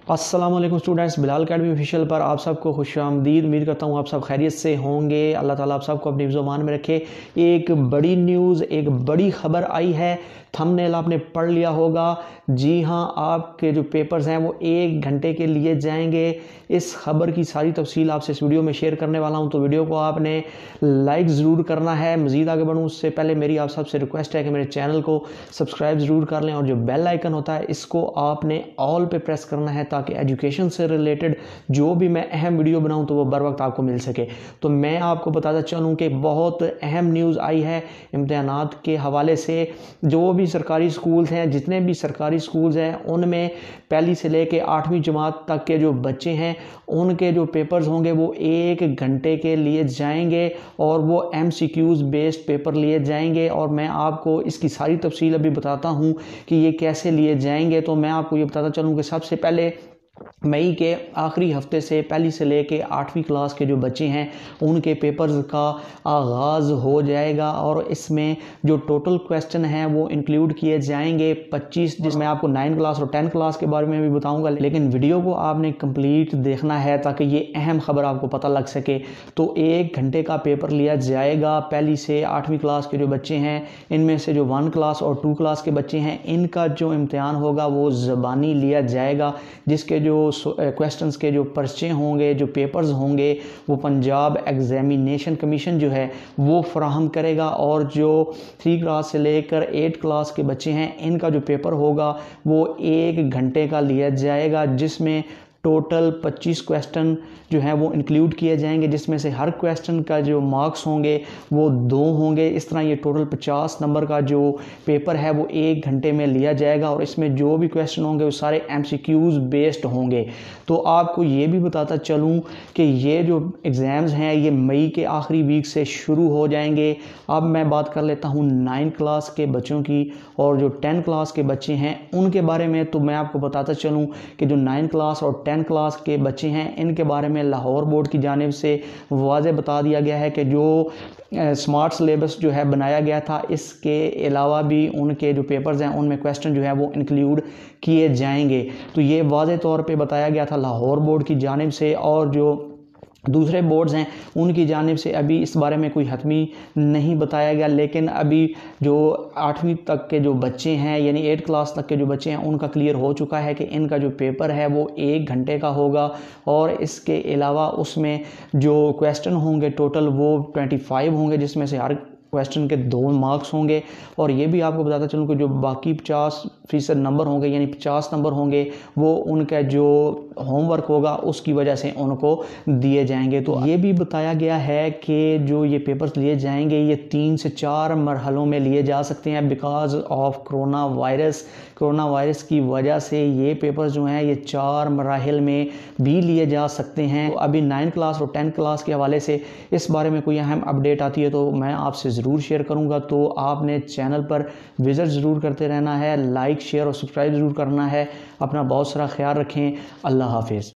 अस्सलामुअलैकुम students, Bilal academy official पर आप सबको खुशामदीद। उम्मीद करता हूँ आप सब खैरियत से होंगे। अल्लाह ताला आप सबको अपनी ज़ुबान में रखे। एक बड़ी न्यूज़, एक बड़ी खबर आई है। थंबनेल आपने पढ़ लिया होगा। जी हाँ, आपके जो पेपर्स हैं वो 1 घंटे के लिए जाएंगे। इस खबर की सारी तफसील आपसे इस वीडियो में शेयर करने वाला हूँ, तो वीडियो को आपने लाइक ज़रूर करना है। मज़ीद आगे बढ़ूँ उससे पहले मेरी आप सबसे रिक्वेस्ट है कि मेरे चैनल को सब्सक्राइब ज़रूर कर लें और जो बेल आइकन होता है इसको आपने ऑल पे प्रेस करना है ताकि एजुकेशन से रिलेटेड जो भी मैं अहम वीडियो बनाऊं तो वो बर वक्त आपको मिल सके। तो मैं आपको बताता चलूं कि बहुत अहम न्यूज़ आई है इम्तिहानात के हवाले से। जो भी सरकारी स्कूल्स हैं, जितने भी सरकारी स्कूल्स हैं, उनमें पहली से लेके 8वीं जमात तक के जो बच्चे हैं उनके जो पेपर्स होंगे वो 1 घंटे के लिए जाएंगे और वो MCQs बेस्ड पेपर लिए जाएंगे। और मैं आपको इसकी सारी तफसील अभी बताता हूँ कि ये कैसे लिए जाएंगे। तो मैं आपको ये बताता चलूँ कि सबसे पहले मई के आखिरी हफ्ते से पहली से लेके 8वीं क्लास के जो बच्चे हैं उनके पेपर्स का आगाज़ हो जाएगा और इसमें जो टोटल क्वेश्चन हैं वो इंक्लूड किए जाएंगे 25, जिसमें आपको 9 क्लास और 10 क्लास के बारे में भी बताऊंगा, लेकिन वीडियो को आपने कंप्लीट देखना है ताकि ये अहम खबर आपको पता लग सके। तो 1 घंटे का पेपर लिया जाएगा पहली से 8वीं क्लास के जो बच्चे हैं। इनमें से जो 1 क्लास और 2 क्लास के बच्चे हैं इनका जो इम्तिहान होगा वो ज़बानी लिया जाएगा, जिसके जो क्वेश्चंस के जो पर्चे होंगे, जो पेपर्स होंगे वो पंजाब एग्जामिनेशन कमीशन जो है वो फराहम करेगा। और जो 3 क्लास से लेकर 8 क्लास के बच्चे हैं इनका जो पेपर होगा वो 1 घंटे का लिया जाएगा, जिसमें टोटल 25 क्वेश्चन जो हैं वो इंक्लूड किए जाएंगे, जिसमें से हर क्वेश्चन का जो मार्क्स होंगे वो 2 होंगे। इस तरह ये टोटल 50 नंबर का जो पेपर है वो 1 घंटे में लिया जाएगा और इसमें जो भी क्वेश्चन होंगे वो सारे MCQs बेस्ड होंगे। तो आपको ये भी बताता चलूँ कि ये जो एग्ज़ाम्स हैं ये मई के आखिरी वीक से शुरू हो जाएंगे। अब मैं बात कर लेता हूँ 9 क्लास के बच्चों की और जो 10 क्लास के बच्चे हैं उनके बारे में। तो मैं आपको बताता चलूँ कि जो 9 क्लास और 10 क्लास के बच्चे हैं इनके बारे में लाहौर बोर्ड की जानिब से वाज़े बता दिया गया है कि जो स्मार्ट सिलेबस जो है बनाया गया था, इसके अलावा भी उनके जो पेपर्स हैं उनमें क्वेश्चन जो है वो इंक्लूड किए जाएंगे। तो ये वाज़े तौर पे बताया गया था लाहौर बोर्ड की जानिब से। और जो दूसरे बोर्ड्स हैं उनकी जानिब से अभी इस बारे में कोई हतमी नहीं बताया गया, लेकिन अभी जो 8वीं तक के जो बच्चे हैं यानी 8 क्लास तक के जो बच्चे हैं उनका क्लियर हो चुका है कि इनका जो पेपर है वो 1 घंटे का होगा। और इसके अलावा उसमें जो क्वेश्चन होंगे टोटल वो 25 होंगे, जिसमें से हर क्वेश्चन के 2 मार्क्स होंगे। और ये भी आपको बताता चलूँ कि जो बाकी 50% नंबर होंगे यानी 50 नंबर होंगे वो उनका जो होमवर्क होगा उसकी वजह से उनको दिए जाएंगे। तो ये भी बताया गया है कि जो ये पेपर्स लिए जाएंगे ये 3 से 4 मरहलों में लिए जा सकते हैं बिकॉज ऑफ कोरोना वायरस की वजह से ये पेपर्स जो हैं ये 4 मराहिल में भी लिए जा सकते हैं। तो अभी 9 क्लास और 10 क्लास के हवाले से इस बारे में कोई अहम अपडेट आती है तो मैं आपसे ज़रूर शेयर करूंगा। तो आपने चैनल पर विज़िट ज़रूर करते रहना है, लाइक शेयर और सब्सक्राइब ज़रूर करना है। अपना बहुत सारा ख्याल रखें। अल्लाह हाफिज़।